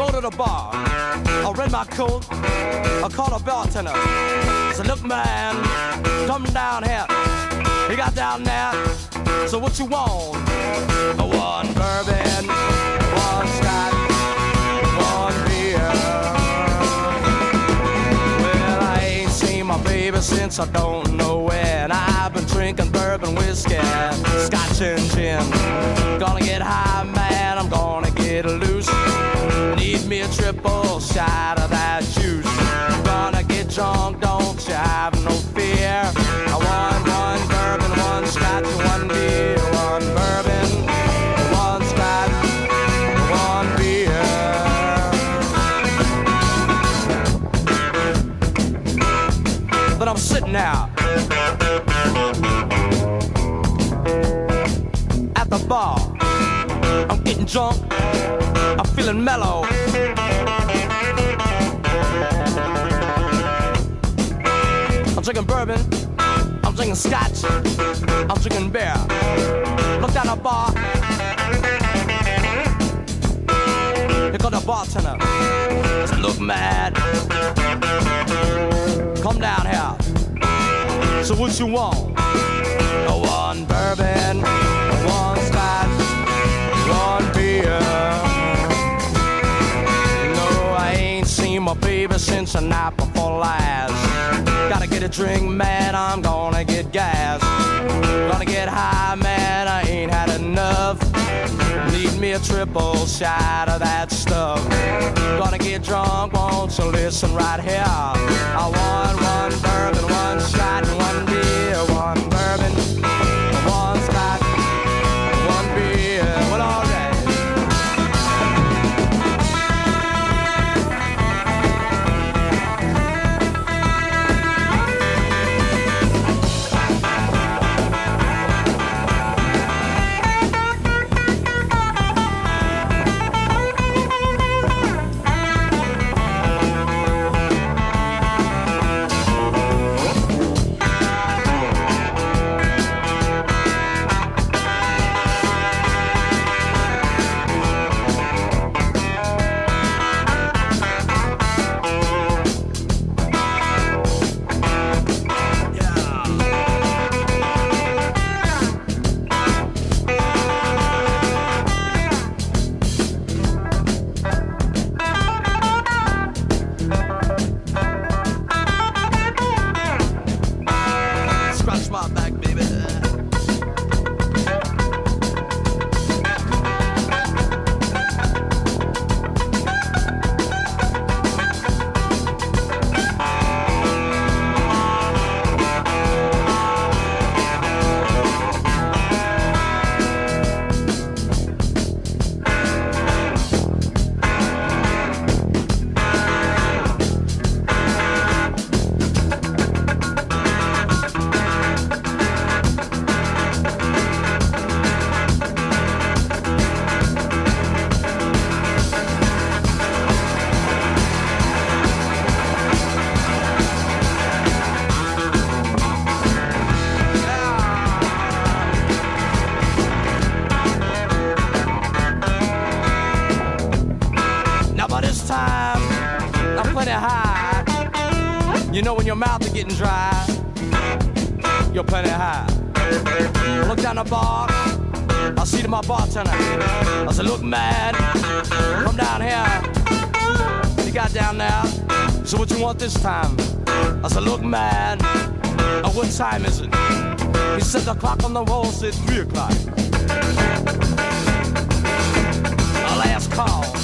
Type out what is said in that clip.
go to the bar, I rent my coat, I call a bartender. I said, look man, come down here. He got down there, so what you want? One bourbon, one scotch, one beer. Well, I ain't seen my baby since I don't know when. I've been drinking bourbon, whiskey, scotch and gin. Gonna get high, man, I'm gonna get loose. Need me a triple shot of that juice. Gonna get drunk, don't you have no fear. I want one bourbon, one scotch, one beer. One bourbon, one scotch, one beer. But I'm sitting now at the bar. I'm getting drunk, I'm feeling mellow. I'm drinking bourbon, I'm drinking scotch, I'm drinking beer. Look down the bar, here comes the bartender. I said, look mad, come down here. So what you want? One bourbon, one scotch, one beer. No, I ain't seen my baby since the night before last. Gotta get a drink, man, I'm gonna get gas. Gonna get high, man, I ain't had enough. Need me a triple shot of that stuff. Gonna get drunk, won't you listen right here? I want one bourbon, one shot, one beer. One bourbon, one scotch, one beer. Well, all right. My back, baby. By this time, I'm plenty high. You know when your mouth is getting dry, you're plenty high. Look down the bar, I see to my bartender. I said, look man, come down here. He got down there, so what you want this time? I said, look man, what time is it? He said the clock on the wall said 3 o'clock. Last call.